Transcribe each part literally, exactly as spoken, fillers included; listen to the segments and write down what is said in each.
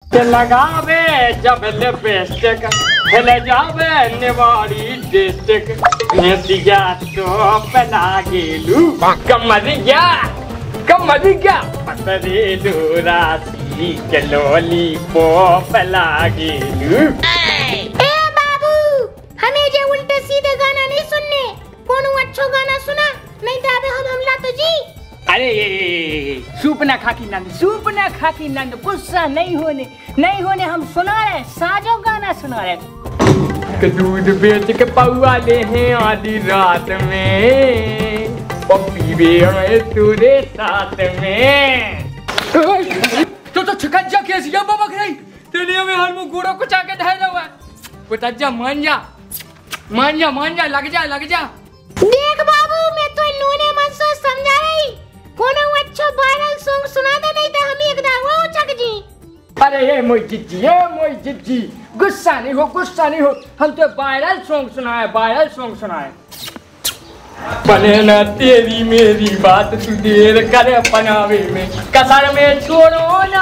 लगावे जब लिपस्टिक हिल जावे निवारी डिस्ट्रिक्ट मेसिया तो पला गेलू कमरिया कमरिया पतरेलू राती के लॉलीपॉप लागेलू। ए बाबू हमें जे उल्टे सीधे गाना नहीं सुनने, कोनो अच्छा गाना सुना नहीं तो अबे हम हमला तो जी। अरे सूप ना खा की नंद, सूप ना खा की नंद, गुस्सा नहीं होने नहीं होने हम सुना रहे, साजो गाना सुना रहे। दूध बेच के पौआ ले हैं आधी रात में पप्पी भी तुरे साथ में। तो तो छिकज्जा कैसी है बाबा खराई तेने हमें हर मुंह गुड़ो को चाके धैर्य हुआ पुतज्जा मान जा मान जा मान जा लग जा लग जा। देख बाबू मैं तो नूने मन से समझा रही, कोनो अच्छा वायरल सॉन्ग सुना दे नहीं तो हम एक दावा उचक जी। अरे ये मोई जिज्जी ये मोई जिज्जी गुस्सा नहीं हो गुस्सा नहीं हो, हम तो वायरल सॉन्ग सुनाए वायरल सॉन्ग सुनाए। बने न तेरी मेरी बात तू देर करे अपनावे में कसर में छोड़ो ना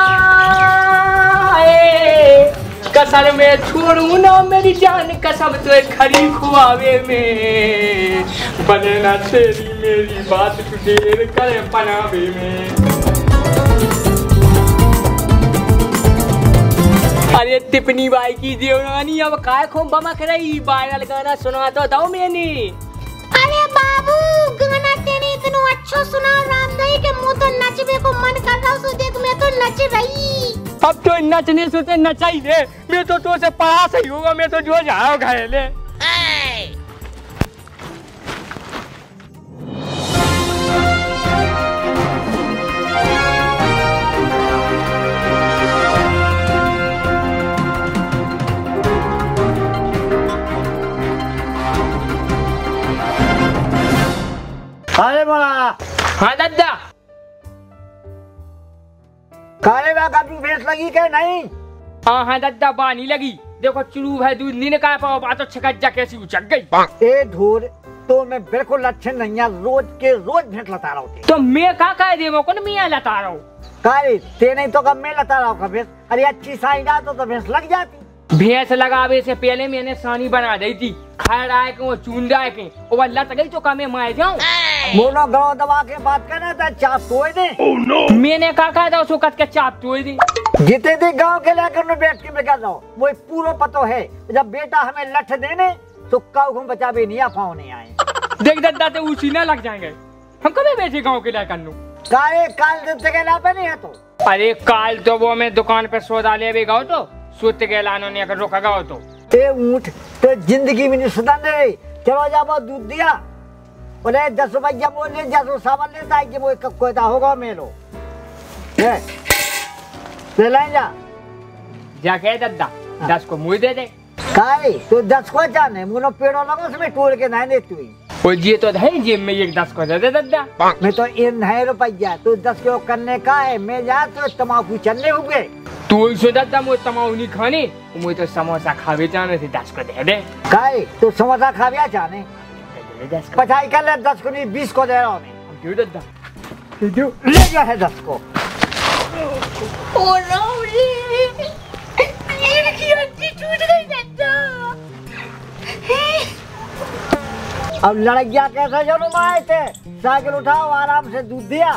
कसर में छोड़ू ना मेरी जान कसम तो खरी खुआवे में। बने न तेरी मेरी बात तू देर करे अपनावे में। अरे टिप्पणी बाई की देवरानी अब काय खो बमा रही वायरल गाना सुना तो दो मैंने। अरे बाबू गाना तेने इतना अच्छा सुना रामदाई के मुंह तो नचने को मन कर रहा सो देख मैं तो नच रही। अब तो नचने सोते नचाई दे, मैं तो तो से पास ही होगा, मैं तो जो जाओ घायले। अरे बोला हाँ दादा काले बाग अपनी भैंस लगी के नहीं? हाँ हाँ दादा बानी लगी, देखो चुरू है दूध नहीं निकाल पाओ बात तो छकज्जा कैसी उचक गई। ए धूर तो मैं बिल्कुल अच्छे नहीं है, रोज के रोज भैंस लता रहा हूँ। तो मैं का कह दे वो कौन मियाँ लता रहा हूँ काले ते नहीं तो कब मैं लता रहा हूँ भैंस। अरे अच्छी साई डाल तो भैंस लग जाती। भैंस लगावे से पहले मैंने सानी बना दी थी, खैर आए के वो चूंदा है के वो लत गई तो कमे मार जाऊं। मोनो गड़ो दबा के बात करना था चाप तोड़ दे। oh, no. मैंने कहा कहा था उसको कट के चाप तोड़ दी। जिते दी गांव के लेकर बैठ के मैं कह रहा हूँ वो पूरा पतो है, जब बेटा हमें लठ देने तो काऊ घूम बचा भी नहीं आ पाओ नहीं आए। देख दादा तो उसी ना लग जाएंगे, हम कभी बैठे गाँव के लेकर नु काले काल देते के ला पे नहीं है तो। अरे काल तो वो मैं दुकान पे सौदा ले भी गाओ तो सोते के लानो ने अगर रोका गाओ तो ए ऊँट तो जिंदगी में नहीं सुधार दे। चलो जाओ दूध दिया बोले दस रुपया बोले दस सामान लेता है कि वो कोयता होगा मेलो ले लाइन जा जाके दादा दस को मुँह दे दे। काई तो दस को जाने मुनो पेड़ों लगा उसमें टूर के नहीं देती हुई वो जी तो है जेब में एक दस को दे दे दादा। मैं तो इन है रुपया तो दस को करने का है, मैं जा तो तमाकू चलने हुए तू इसे दादा मुझे तमाकू नहीं खाने, मुझे तो समोसा खावे जाने थे दस को दे दे। काई तो समोसा खाविया जाने पचाई कर ले दस को नहीं बीस को दे रहा हूँ मैं। क्यों दादा ले गया है दस को। ओ नो रे ये की हड्डी टूट गई दादा। अब लड़कियां कैसे जरूर आए थे, साइकिल उठाओ आराम से दूध दिया।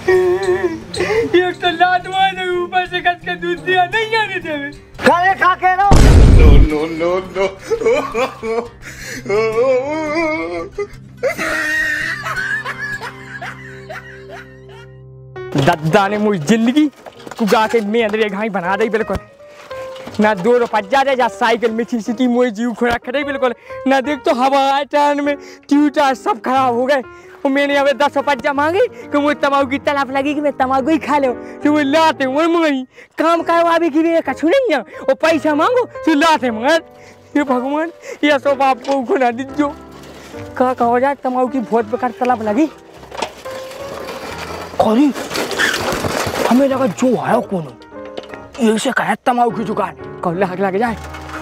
एक तो लात मारे ऊपर से कस के दूध दिया नहीं जाने दे खाने खा के नो नो नो नो दादा ने मुझे जिंदगी कुगा के मैं अंदर घाई बना दी बिल्कुल ना दो रुपया दे जा साइकिल में सिटी मोई जीव खोरा खड़े बिल्कुल ना देख तो हवा टान में ट्यूटर सब खराब हो गए। वो मैंने अब दस रुपया मांगी कि मुझे तमाकू की तलाप लगी कि मैं तमाकू ही खा लो तो वो लाते वो मंगाई काम करवावे की वे कछु नहीं है वो पैसा मांगो तो लाते मगर ये भगवान ये सब आपको खुना दीजो कहा कहो जाए तमाकू की बहुत बेकार तलाप लगी। कौन हमें लगा जो आया कौन ये से कहा तमाकू की दुकान कौन लग लग जाए।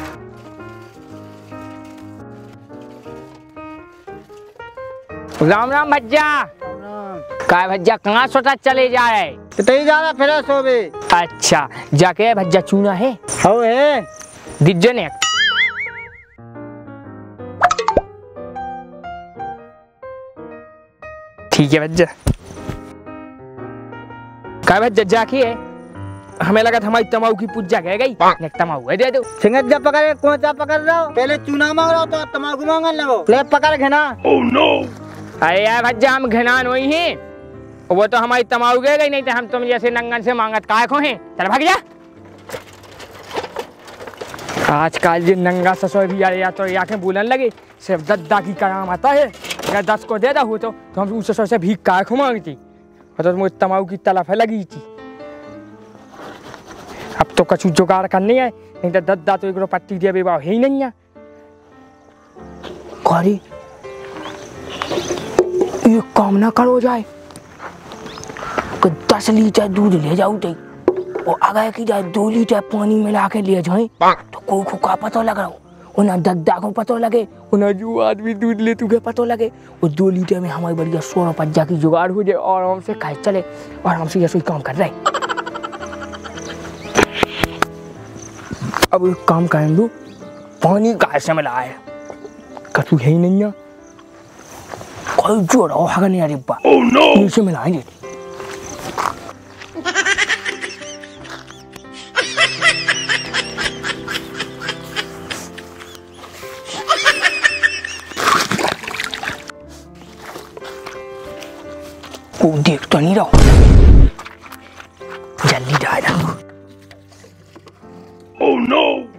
राम राम भज्जा का भज्जा कहाँ सोचा चले जाए तो जा रहा फिर सो भी अच्छा जाके भज्जा चूना है हो है दिज्जन है ठीक है भज्जा का भज्जा जाके है हमें लगा था हमारी तमाऊ की पूजा कह गई तमाऊ है दे दो सिंगत जब पकड़े कौन सा पकड़ रहा हो पहले चूना मांग रहा हो तो तमाकू मांगने लगो ले पकड़ घना Oh no! अरे यार भज्जा हम घनान वही हैं वो तो हमारी तमाऊ गए गई नहीं तो हम तुम जैसे नंगन से मांगत काय को हैं चल भाग जा आजकल ये नंगा ससुर भी यार या तो आके बोलने लगे सिर्फ दद्दा की कराम आता है अगर दस को दे दा हो तो, तो हम उस ससुर से भीख काय को मांगती और तो मुझे तमाऊ की तलफ लगी थी अब तो कछु जुगाड़ करनी है नहीं तो दद्दा तो एक पट्टी दिया बेबा है ही नहीं है कौरी ये काम ना करो जाए कि दस लीटर दूध ले जाओ तो और अगर की जाए दो लीटर पानी मिला के ले जाए तो कोई को का पता लग रहा हो उन्हें दद्दा को पता लगे उन्हें जो आदमी दूध ले तुझे पता लगे और दो लीटर में हमारी बढ़िया सोलह पज्जा की जुगाड़ हो जाए और आराम से खाए चले और आराम से ये काम कर रहे अब एक काम करें दो पानी कहाँ से मिला है कछु है ही नहीं है कोई जोड़ हो हगा नहीं अरे बा Oh no! नीचे मिलाएंगे वो देख तो नहीं रहो जल्दी डाल दो Oh no!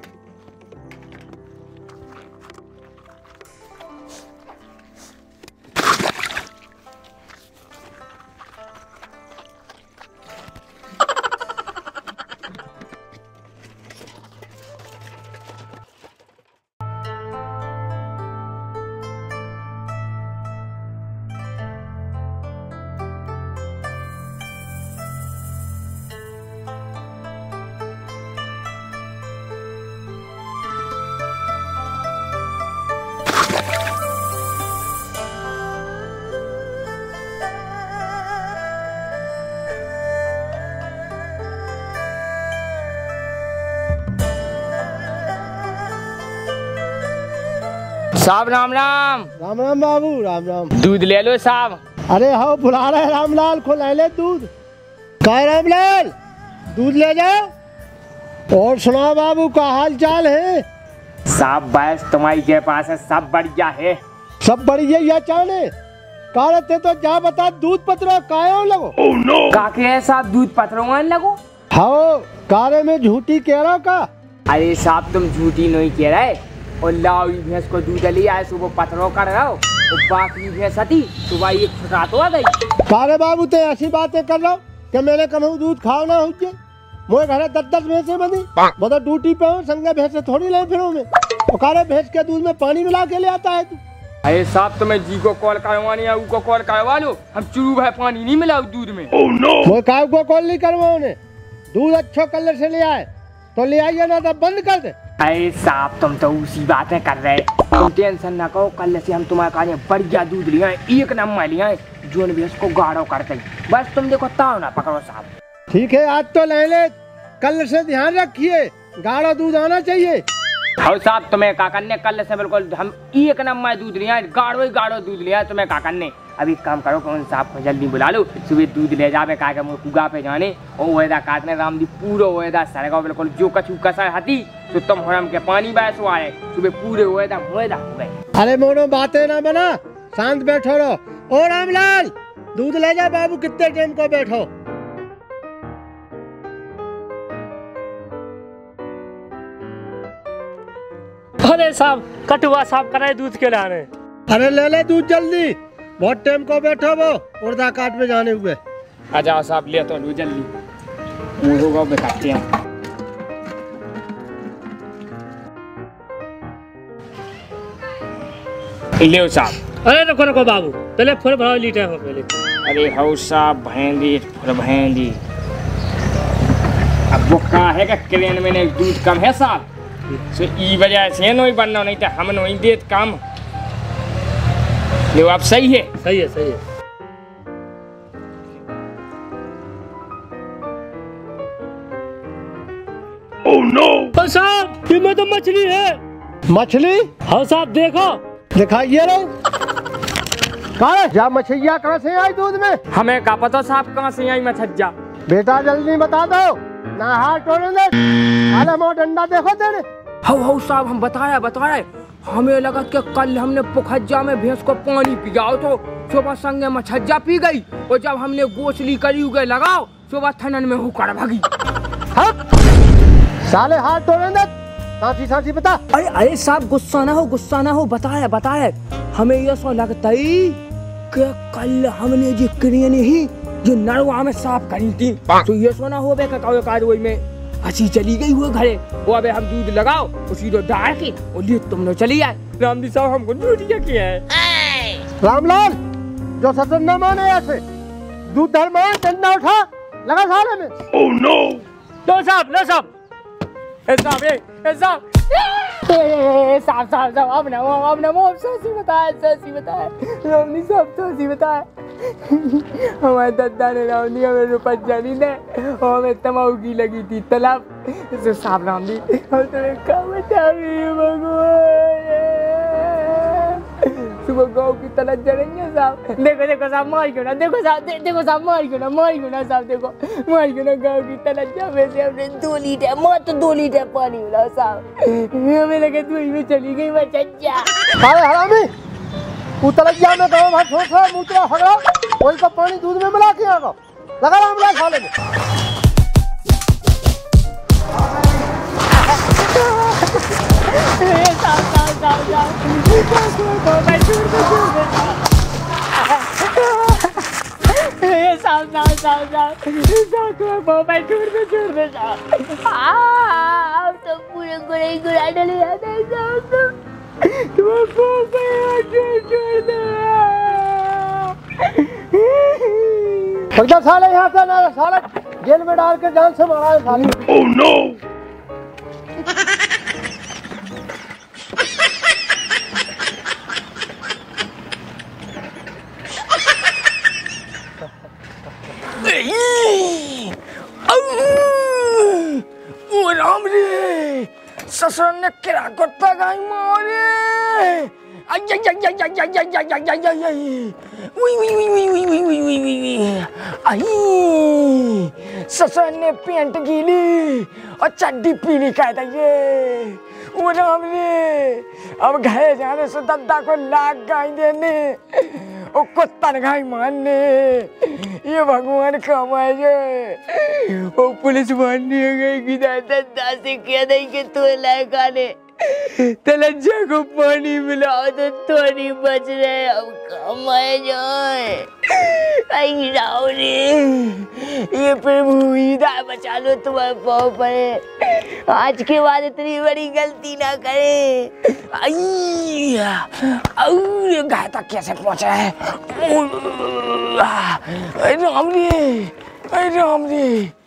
साहब राम राम राम राम बाबू राम राम। दूध ले लो साहब। अरे हाँ बुला रहे रामलाल को ले ले दूध। कहा रामलाल दूध ले जाओ। और सुना बाबू का हाल चाल है? साहब बस तुम्हारी के पास है सब बढ़िया है। सब बढ़िया या चाने थे तो जा बता दूध पत्रो कायो लगो। Oh no! काके है साहब दूध पत्रों लगो। हाँ कारे में झूठी कह रहा का। अरे साहब तुम झूठी नहीं कह रहे और लाओ भैंस को दूध ले आए सुबह पत्थरों कर रहा हो और बाकी भैंस थी सुबह एक छुटा तो आ गई। कारे बाबू ते ऐसी बातें कर रहा कि मेरे कहूँ दूध खाओ ना हो मोए घर दस दस भैंसे बनी मतलब ड्यूटी पे हो संगे भैंसे थोड़ी ले फिर में और कारे भैंस के दूध में पानी मिला के ले आता है तू। अरे साहब तुम्हें जी को कॉल करवानी है को कॉल करवा लो हम चुरू है पानी नहीं मिला दूध में। Oh no! मोए काहे को कॉल नहीं करवाओ ने दूध अच्छा कलर से ले आए तो ले आइए ना तो बंद कर दे। अरे साहब तुम तो उसी बातें कर रहे तुम टेंशन ना करो कल से हम तुम्हारे खाने बढ़िया दूध लिया है एक नंबर लिया है जोन भी उसको गाढ़ो करते बस तुम देखो ताव ना पकड़ो साहब। ठीक है आज तो ले ले कल से ध्यान रखिए गाढ़ा दूध आना चाहिए। हाँ साहब तुम्हें का करने कल से बिल्कुल हम एक नंबर दूध लिया है गाढ़ो ही गाढ़ो दूध लिया है तुम्हें का करने। अभी काम करो कौन साहब को जल्दी बुला लो सुबह दूध ले जावे का कुगा पे जाने और वेदा काटने राम दी पूरा वेदा सरेगा बिल्कुल जो कछु कसर हती तो तुम हम के पानी बैसो आए सुबह पूरे वेदा वेदा हो गए। अरे मोनो बातें ना बना शांत बैठो रहो। ओ रामलाल दूध ले जा बाबू कितने टाइम को बैठो। अरे साहब कटुआ साहब करे दूध के लाने। अरे ले ले दूध जल्दी बहुत टाइम को बैठो वो उर्दा काट में जाने हुए। आ जाओ साहब ले तो लो जल्दी मुझे को बैठाते हैं। ले साहब। अरे रुको रुको बाबू पहले फुल भराओ लीटर हो पहले। अरे हाउ साहब भैंदी फुल भैंदी अब वो कहा है कि क्रेन में नहीं दूध कम है साहब सो ई वजह से नहीं बनना नहीं तो हम नहीं देत काम ले आप सही है सही है सही है। ओ साहब ये में तो मछली है। मछली? हाँ साहब देखो। दिखाइए रे। कहाँ जा मछलियाँ कहाँ से आई दूध में? हमें का पता साहब कहाँ से आई मछज्जा। बेटा जल्दी बता दो ना हाथ तोड़ने दे। अरे मो डंडा देखो तेरे। हो हो साहब हम बताया बताया हमें लगा कि कल हमने पोखज्जा में भैंस को पानी पियाओ तो सुबह संगे मछज्जा पी गई और जब हमने गोसली करी उगे लगाओ सुबह थनन में हुकर भागी। हाँ? साले हाथ तोड़ने दे। सांची सांची बता। अरे अरे साहब गुस्सा ना हो गुस्सा ना हो बताया बताया हमें ये सो लगता ही कि कल हमने जी क्रिया नहीं जो नरवा में साफ करी थी तो ये सोना हो बे का कार्रवाई में अच्छी चली गई हुए घरे वो अबे हम दूध लगाओ उसी को डाल के और लिए तुम लोग चली आए। रामजी साहब हमको ड्यूटियाँ किया है। रामलाल जो ससुर न माने ऐसे दूध धर मान डंडा उठा लगा साले में। Oh no! लो साहब लो साहब। ए साहब ए ए साहब ए साहब साहब साहब अब ना वो अब ना वो सच्ची बताया सच्ची बताया रामजी साहब सच्ची बताया हमारे दादा ने रामजी हमें रुपये जानी ने और हमें तमाकू की लगी थी तलब तो साहब रामजी हम तुम्हें क्या बताएं भगवान सुबह गाँव की तलब जड़ेंगे साहब। देखो देखो साहब मार क्यों ना देखो साहब दे, देखो साहब मार क्यों ना मार क्यों ना साहब देखो मार क्यों ना गाँव की तलब जब से हमने दो लीटर मत दो लीटर पानी मिला साहब हमें लगे तू में चली गई मैं चच्चा। अरे हरामी उतरैया में गाँव भर छोड़ छोड़ मुतरा हगड़ा वही का पानी दूध में मिला के आगा लगा रामलाल साले में। तो पूरे गुड़ाई गुड़ा डले जाते हैं एकदम साले यहाँ से ना साला जेल में डाल के जान से मारा है साले। Oh no! ओ राम रे ससुर ने क्या करता गाय मारे आई आई आई आई आई आई आई आई आई आई आई वी वी वी वी वी वी वी वी वी आई ससुर ने पैंट गीली और चड्डी पीली कह दी ये ओ राम रे अब घर जाने से दद्दा को लाग गाय देने ओ कुत्ता गाय मारने ये भगवान कमाए जाए ओ पुलिस मारने गई कि दद्दा से कह नहीं कि तू लायका ने तलज्जा को पानी मिलाओ तो तो नहीं बच रहे अब कमाए जाए आई राव रे ये प्रभु ईदा बचा लो तुम्हारे पाँव पड़े आज के बाद इतनी बड़ी गलती ना करे। आई ये गाय तक कैसे पहुंचा है राम रे राम रे